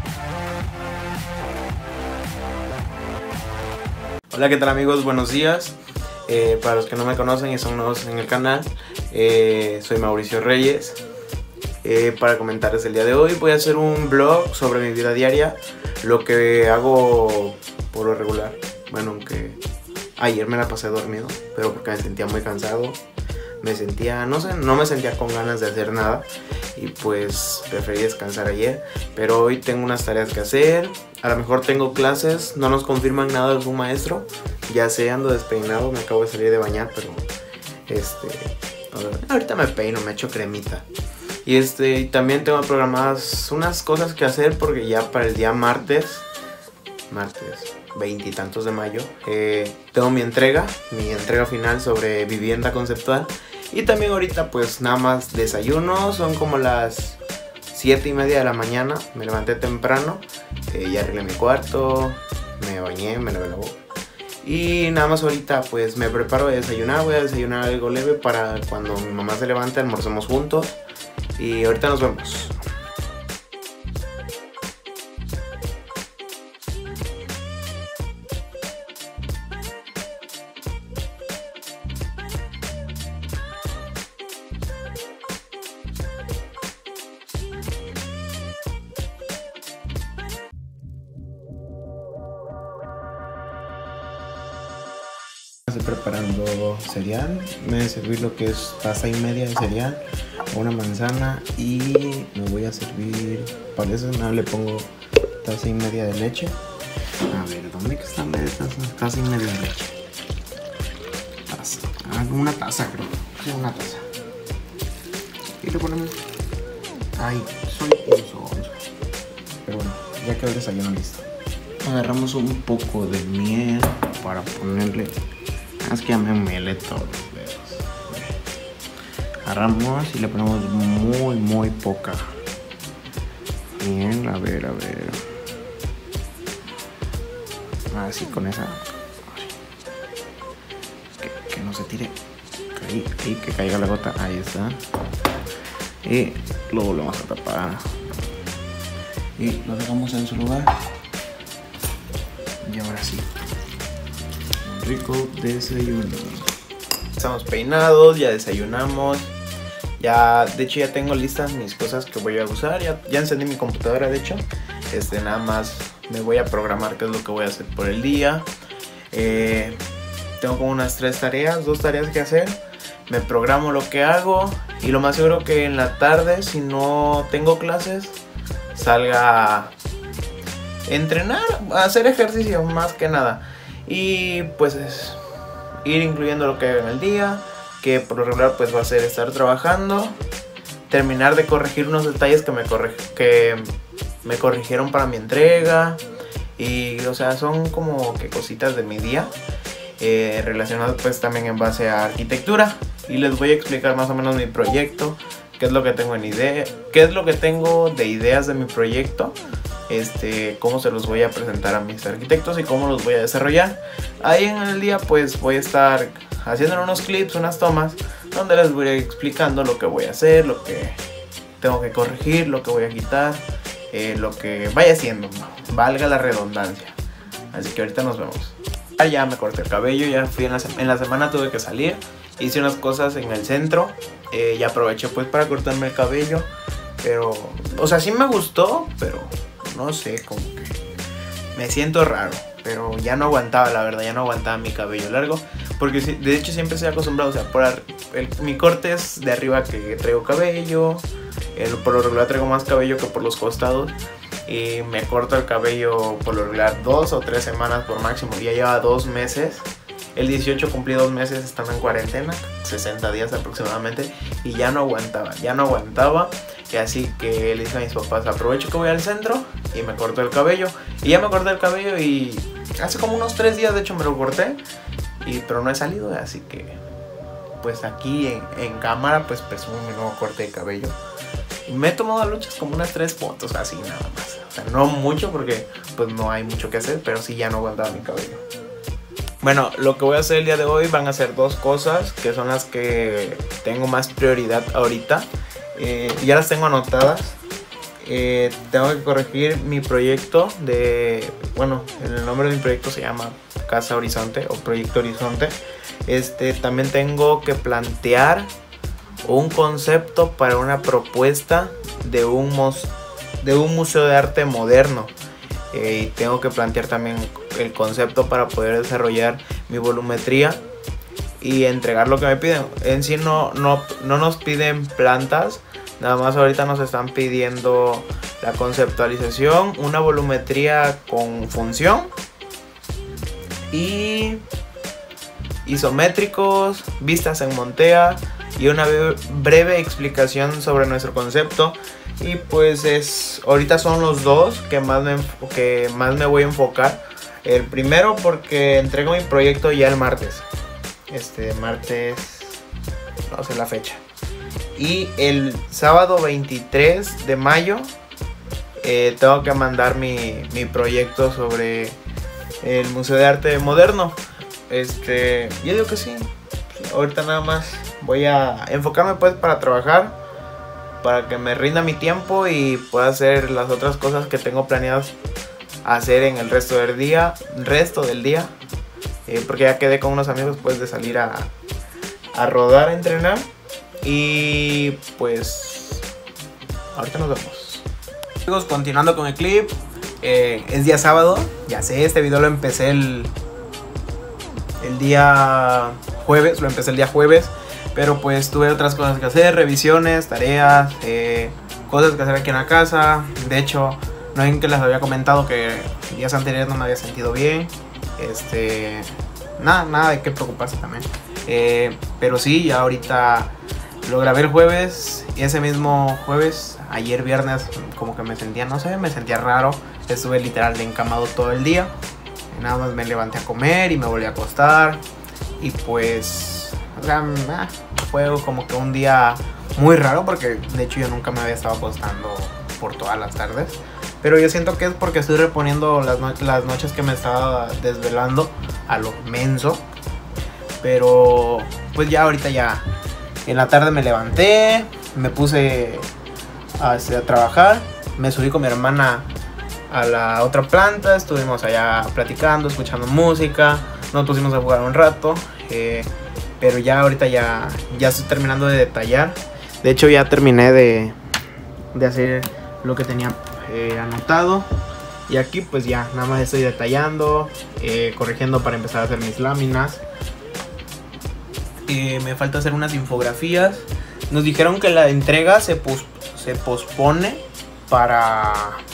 Hola, ¿qué tal amigos? Buenos días. Para los que no me conocen y son nuevos en el canal, soy Mauricio Reyes. Para comentarles el día de hoy voy a hacer un vlog sobre mi vida diaria, lo que hago por lo regular. Bueno, aunque ayer me la pasé dormido, pero porque me sentía muy cansado. Me sentía, no me sentía con ganas de hacer nada y pues preferí descansar ayer. Pero hoy tengo unas tareas que hacer, a lo mejor tengo clases, no nos confirman nada de su maestro. Ya sé, ando despeinado, me acabo de salir de bañar, pero ahorita me peino, me echo cremita. Y también tengo programadas unas cosas que hacer porque ya para el día martes 20 y tantos de mayo, tengo mi entrega final sobre vivienda conceptual. Y también ahorita pues nada más desayuno, son como las 7:30 de la mañana, me levanté temprano, ya arreglé mi cuarto, me bañé, me lavé la boca. Y nada más ahorita pues me preparo de desayunar, voy a desayunar algo leve para cuando mi mamá se levante almorcemos juntos. Y ahorita nos vemos. Estoy preparando cereal, me voy a servir lo que es taza y media de cereal, una manzana y me voy a servir, para eso le pongo taza y media de leche. A ver, ¿dónde está media taza y media de leche? Taza, una taza creo, sí, una taza. Y le ponemos, ay, soy sonso. Pero bueno, ya quedó el desayuno listo. Agarramos un poco de miel para ponerle. Es que ya me melé todos los dedos. Agarramos y le ponemos muy poca. Bien, a ver. Así con esa. Que no se tire. Ahí, que caiga la gota. Ahí está. Y lo volvemos a tapar. Y lo dejamos en su lugar. Y ahora sí. Rico desayuno. Estamos peinados, ya desayunamos. De hecho ya tengo listas mis cosas que voy a usar. Ya encendí mi computadora, de hecho. Nada más me voy a programar qué es lo que voy a hacer por el día. Tengo como unas 2 tareas que hacer. Me programo lo que hago. Y lo más seguro que en la tarde, si no tengo clases, salga a entrenar, a hacer ejercicio más que nada. Y pues ir incluyendo lo que haga en el día, que por lo regular pues va a ser estar trabajando, terminar de corregir unos detalles que me corrigieron para mi entrega. Y o sea, son como que cositas de mi día, relacionadas pues también en base a arquitectura. Y les voy a explicar más o menos mi proyecto, qué es lo que tengo de ideas de mi proyecto. Cómo se los voy a presentar a mis arquitectos y cómo los voy a desarrollar. Ahí en el día pues voy a estar haciendo unos clips, unas tomas donde les voy a ir explicando lo que voy a hacer, lo que tengo que corregir, lo que voy a quitar, lo que vaya haciendo, valga la redundancia. Así que ahorita nos vemos. Ya me corté el cabello, ya fui en la semana tuve que salir, hice unas cosas en el centro, y aproveché pues para cortarme el cabello. Pero, o sea, sí me gustó, pero no sé, como que me siento raro. Pero ya no aguantaba, la verdad, ya no aguantaba mi cabello largo. Porque de hecho siempre estoy acostumbrado, o sea, mi corte es de arriba que traigo cabello. Por lo regular traigo más cabello que por los costados. Y me corto el cabello por lo regular 2 o 3 semanas por máximo. Ya lleva 2 meses. El 18 cumplí 2 meses estando en cuarentena, 60 días aproximadamente. Y ya no aguantaba. Y así que le dije a mis papás, aprovecho que voy al centro y me corto el cabello. Y ya me corté el cabello y hace como unos 3 días de hecho me lo corté. Pero no he salido, así que pues aquí en cámara pues presumo mi nuevo corte de cabello. Y me he tomado a luchas como unas 3 fotos, así nada más. O sea, no mucho porque pues no hay mucho que hacer, pero sí ya no aguantaba mi cabello. Bueno, lo que voy a hacer el día de hoy van a ser 2 cosas que son las que tengo más prioridad ahorita. Ya las tengo anotadas. tengo que corregir mi proyecto bueno, el nombre de mi proyecto se llama Casa Horizonte o Proyecto Horizonte. También tengo que plantear un concepto para una propuesta de un museo de arte moderno. Y tengo que plantear también el concepto para poder desarrollar mi volumetría y entregar lo que me piden. En sí no nos piden plantas, nada más ahorita nos están pidiendo la conceptualización, una volumetría con función y isométricos, vistas en Montea y una breve explicación sobre nuestro concepto. Y pues ahorita son los dos que más me voy a enfocar. El primero porque entrego mi proyecto ya el martes. Martes, no sé la fecha. Y el sábado 23 de mayo tengo que mandar mi proyecto sobre el Museo de Arte Moderno. Yo digo que sí. Ahorita nada más voy a enfocarme pues para trabajar, para que me rinda mi tiempo y pueda hacer las otras cosas que tengo planeadas hacer en el resto del día, porque ya quedé con unos amigos pues de salir a rodar, a entrenar. Y pues ahorita nos vemos. Amigos, continuando con el clip, es día sábado. Ya sé, este video lo empecé el día jueves, pero pues tuve otras cosas que hacer, revisiones, tareas, cosas que hacer aquí en la casa. De hecho, no ven que les había comentado que días anteriores no me había sentido bien. Nada de qué preocuparse también. Pero sí, ya ahorita lo grabé el jueves y ese mismo jueves, ayer viernes, como que me sentía raro. Estuve literal encamado todo el día. Nada más me levanté a comer y me volví a acostar. Y pues, fue como que un día muy raro porque de hecho yo nunca me había estado acostando por todas las tardes. Pero yo siento que es porque estoy reponiendo las noches que me estaba desvelando a lo menso. Pero pues ya ahorita ya en la tarde me levanté, me puse a trabajar, me subí con mi hermana a la otra planta, estuvimos allá platicando, escuchando música, nos pusimos a jugar un rato, pero ya ahorita ya estoy terminando de detallar. De hecho ya terminé de hacer lo que tenía anotado y aquí pues ya nada más estoy detallando, corrigiendo para empezar a hacer mis láminas. Me falta hacer unas infografías. Nos dijeron que la entrega se pospone para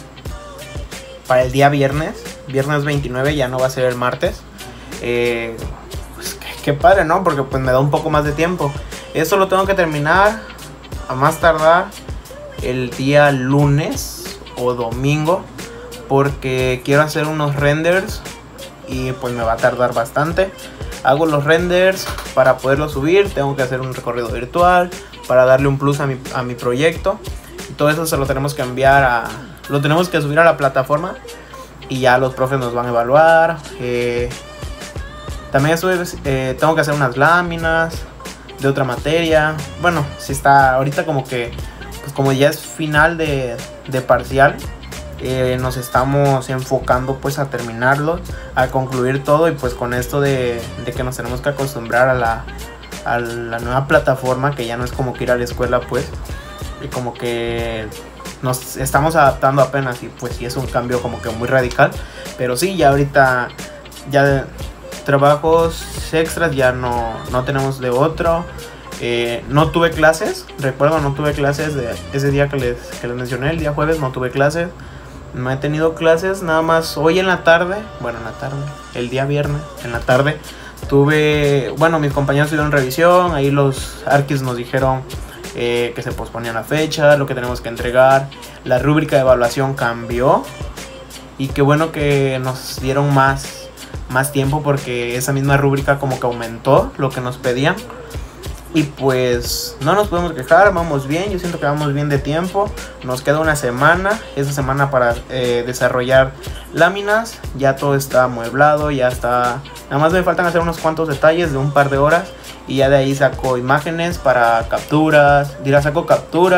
el día viernes 29, ya no va a ser el martes. Pues qué padre, ¿no? Porque pues me da un poco más de tiempo. Esto lo tengo que terminar a más tardar el día lunes o domingo, porque quiero hacer unos renders y pues me va a tardar bastante. Hago los renders para poderlos subir, tengo que hacer un recorrido virtual para darle un plus a mi proyecto. Y todo eso se lo tenemos que enviar lo tenemos que subir a la plataforma y ya los profes nos van a evaluar. También tengo que hacer unas láminas de otra materia. Bueno, si está ahorita como que, pues como ya es final de parcial, nos estamos enfocando pues a terminarlo, a concluir todo. Y pues con esto de que nos tenemos que acostumbrar a la nueva plataforma, que ya no es como que ir a la escuela pues, y como que nos estamos adaptando apenas, y pues sí es un cambio como que muy radical. Pero sí, ya ahorita ya trabajos extras ya no tenemos de otro. No tuve clases, recuerdo, no tuve clases de ese día que les mencioné, el día jueves no tuve clases. No he tenido clases, nada más hoy en la tarde, el día viernes, en la tarde, mis compañeros tuvieron revisión, ahí los arquis nos dijeron que se posponía la fecha, lo que tenemos que entregar, la rúbrica de evaluación cambió, y qué bueno que nos dieron más tiempo, porque esa misma rúbrica como que aumentó lo que nos pedían. Y pues no nos podemos quejar, vamos bien, yo siento que vamos bien de tiempo. Nos queda una semana, esa semana para desarrollar láminas. Ya todo está amueblado, ya está. Nada más me faltan hacer unos cuantos detalles de un par de horas. Y ya de ahí saco imágenes para capturas. Saco capturas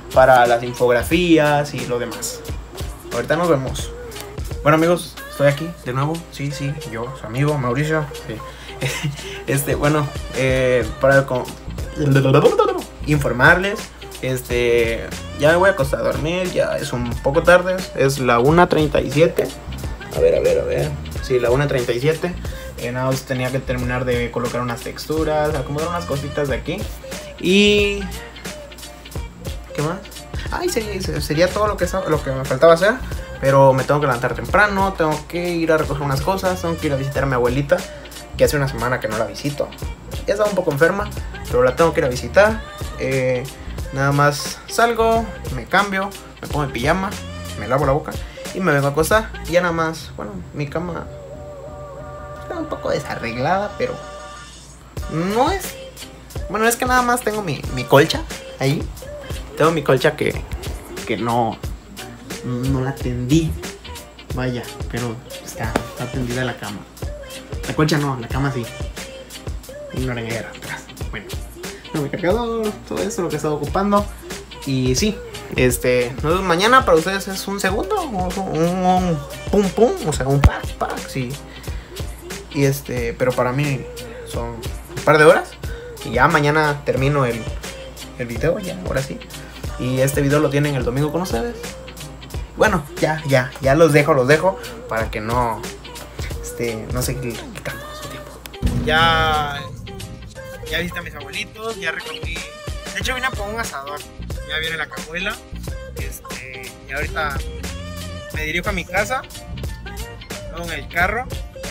para las infografías y lo demás. Ahorita nos vemos. Bueno amigos, estoy aquí de nuevo. Sí, yo, su amigo Mauricio. Sí. Bueno, para informarles, ya me voy a acostar a dormir. Ya es un poco tarde, es la 1:37. A ver. Sí, la 1:37. Nada más tenía que terminar de colocar unas texturas, acomodar unas cositas de aquí. Y... ¿qué más? Ay, sería todo lo que me faltaba hacer. Pero me tengo que levantar temprano, tengo que ir a recoger unas cosas, tengo que ir a visitar a mi abuelita, que hace una semana que no la visito. Ya estaba un poco enferma, pero la tengo que ir a visitar. Nada más salgo, me cambio, me pongo en pijama, me lavo la boca y me vengo a acostar. Y ya nada más, bueno, mi cama está un poco desarreglada, pero no es... Bueno, es que nada más tengo mi colcha ahí. Tengo mi colcha que no la tendí. Vaya, pero está tendida la cama. La colcha no, la cama sí. Ignoren ayer atrás. Bueno, mi cargador, todo eso lo que he estado ocupando. Y sí, nos vemos mañana. Para ustedes es un segundo, un pum pum, o sea, un pack, sí. Y pero para mí son un par de horas. Y ya mañana termino el video, ya, ahora sí. Y este video lo tienen el domingo con ustedes. Bueno, ya los dejo para que no se quitando su tiempo. Ya visité a mis abuelitos, ya recogí. De hecho vine a poner un asador. Ya viene la cajuela. Y ahorita me dirijo a mi casa. Luego en el carro.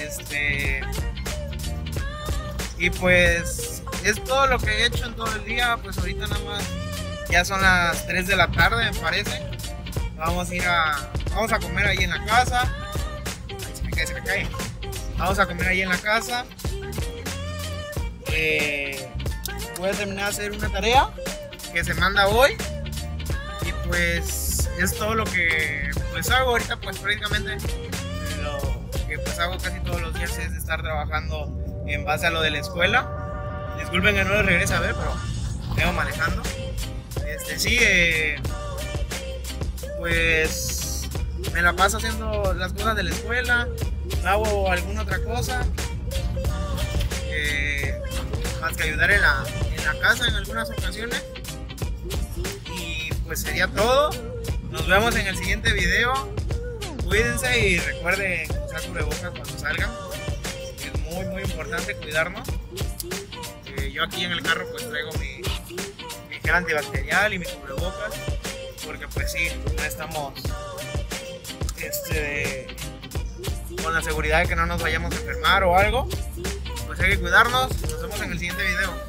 Y pues es todo lo que he hecho en todo el día. Pues ahorita nada más ya son las 3 de la tarde, me parece. Vamos a comer ahí en la casa. Ay, se me cae. Vamos a comer ahí en la casa. Voy a terminar de hacer una tarea que se manda hoy. Y pues es todo lo que pues hago ahorita. Pues prácticamente lo que pues hago casi todos los días es estar trabajando en base a lo de la escuela. Disculpen que no les regrese a ver, pero vengo manejando. Pues me la paso haciendo las cosas de la escuela, hago alguna otra cosa, más que ayudar en la casa en algunas ocasiones. Y pues sería todo. Nos vemos en el siguiente video. Cuídense y recuerden usar cubrebocas cuando salgan. Es muy importante cuidarnos. Yo aquí en el carro pues traigo mi gel antibacterial y mi cubrebocas, porque pues sí, no estamos con la seguridad de que no nos vayamos a enfermar o algo. Pues hay que cuidarnos. Nos vemos en el siguiente video.